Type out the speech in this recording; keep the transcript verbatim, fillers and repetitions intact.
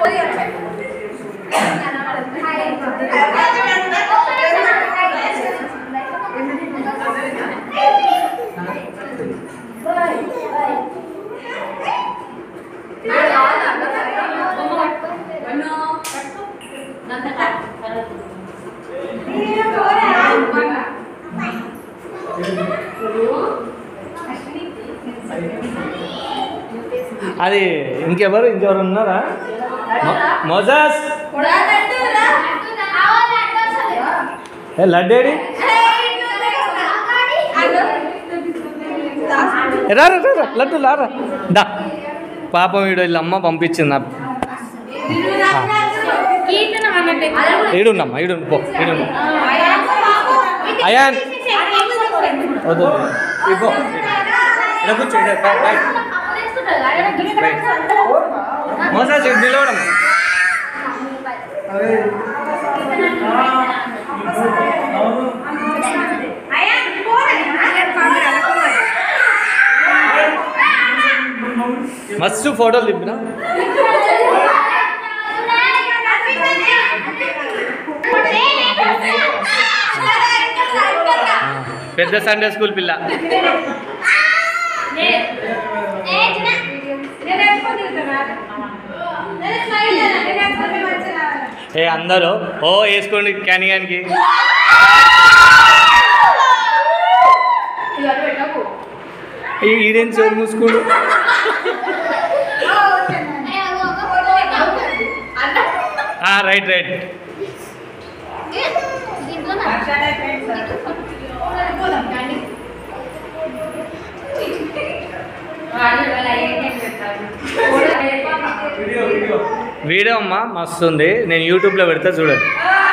అది ఇంకెవరు ఇంకెవరు ఉన్నారా? మోజాస్ లడ్డేడి రారా రారా లడ్డు లారా దా. పాపం వీడు వీళ్ళ అమ్మ పంపించింది నాకు. ఈడున్నమ్మా ఈడు పో ఈడు అయాన్ వద్దు ఇగో ఇక్కడ కూర్చో మోసాజ్ నిలవడం. మస్తు ఫోటోలు తిప్పినా. పెద్ద సండే స్కూల్ పిల్ల. ఏ అందరూ ఓ వేసుకోండి క్యానిగానికి. ఈడేం చోరు మూసుకోడు. రైట్ రైట్ వీడియో అమ్మా మస్తు ఉంది. నేను యూట్యూబ్లో పెడతా చూడండి.